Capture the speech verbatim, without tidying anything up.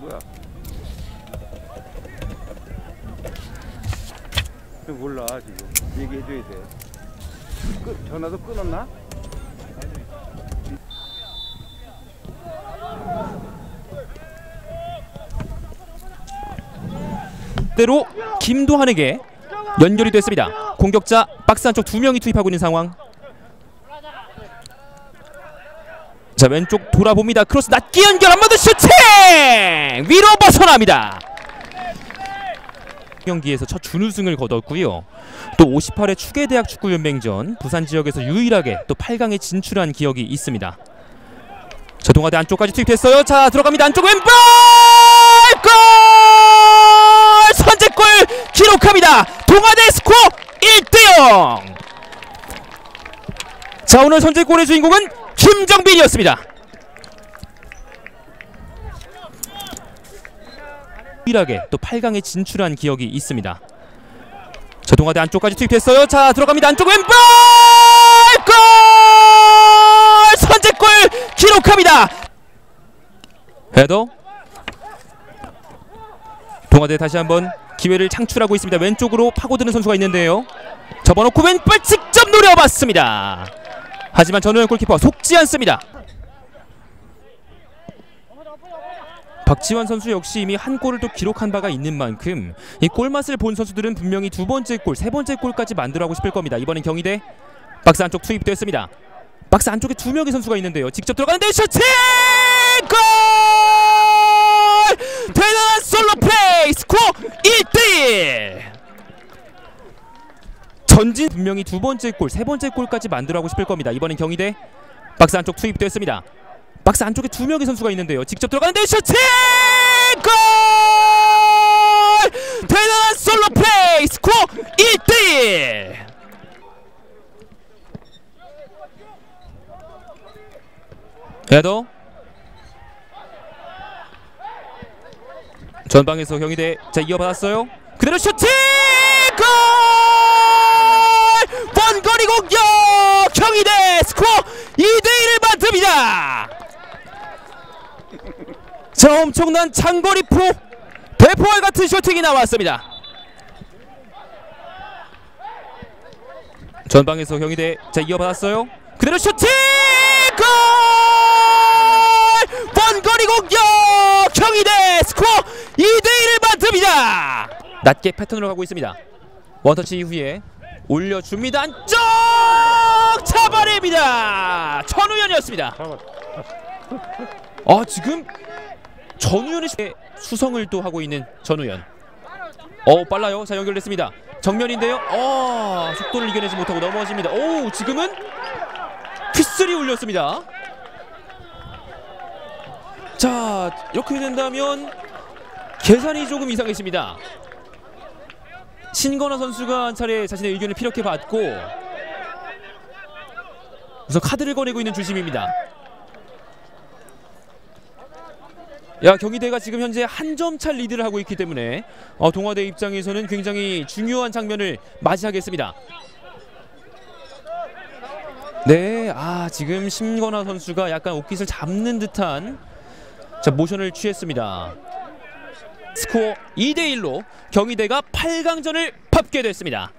거야. 몰라 지금 얘기해줘야 돼. 끄, 전화도 끊었나? 대로 김도한에게 연결이 됐습니다. 공격자 박스 안쪽 두 명이 투입하고 있는 상황. 자, 왼쪽 돌아봅니다. 크로스 낮게 연결, 한 번 더 슈팅! 위로 벗어납니다. 경기에서 첫 준우승을 거뒀고요. 또 오십팔 회 추계대학 축구연맹전 부산 지역에서 유일하게 또 팔 강에 진출한 기억이 있습니다. 자, 동아대 안쪽까지 투입됐어요. 자, 들어갑니다. 안쪽 왼발! 골! 선제골 기록합니다. 동아대 스코어 일 대 영. 자, 오늘 선제골의 주인공은 김정빈이었습니다. 유일하게 또 팔 강에 진출한 기억이 있습니다. 자, 동아대 안쪽까지 투입됐어요. 자, 들어갑니다. 안쪽 왼발! 골! 선제골 기록합니다. 헤더. 동아대 다시 한번 기회를 창출하고 있습니다. 왼쪽으로 파고드는 선수가 있는데요. 접어놓고 왼발 직접 노려봤습니다. 하지만 전우현 골키퍼 속지 않습니다. 박지환 선수 역시 이미 한 골을 또 기록한 바가 있는 만큼 이 골맛을 본 선수들은 분명히 두 번째 골, 세 번째 골까지 만들어가고 싶을 겁니다. 이번엔 경희대 박스 안쪽 투입됐습니다. 박스 안쪽에 두 명의 선수가 있는데요. 직접 들어가는데 슈팅! 골! 대단한 솔로 플레이! 스코어 일 대 일! 전진 분명히 두 번째 골, 세 번째 골까지 만들어가고 싶을 겁니다. 이번엔 경희대 박스 안쪽 투입됐습니다. 박스 안쪽에 두 명의 선수가 있는데요. 직접 들어가는데 슈팅! 골! 대단한 솔로 플레이! 스코어 일 대 일! 헤더. 전방에서 경희대 자 이어받았어요. 그대로 슈팅! 골! 원거리 공격! 경희대 스코어 이 대 일을 만듭니다. 자, 엄청난 장거리 포 대포알 같은 슈팅이 나왔습니다. 전방에서 경희대 자 이어받았어요. 그대로 슈팅! 골! 원거리 공격! 경희대 스코어 이 대 일을 만듭니다. 낮게 패턴으로 가고 있습니다. 원터치 이후에 올려줍니다. 안쪽! 잡아냅니다. 전우현이었습니다. 아, 지금 전우현의 수성을 또 하고 있는 전우현. 어, 빨라요. 자, 연결됐습니다. 정면인데요. 어, 속도를 이겨내지 못하고 넘어집니다. 오, 지금은 휘슬이 울렸습니다. 자, 이렇게 된다면 계산이 조금 이상해집니다. 신건화 선수가 한 차례 자신의 의견을 피력해 받고 우선 카드를 꺼내고 있는 주심입니다. 야, 경희대가 지금 현재 한 점 차 리드를 하고 있기 때문에 어, 동아대 입장에서는 굉장히 중요한 장면을 맞이하겠습니다. 네, 아, 지금 신건화 선수가 약간 옷깃을 잡는 듯한 자 모션을 취했습니다. 스코어 이 대 일로 경희대가 팔 강전을 밟게 됐습니다.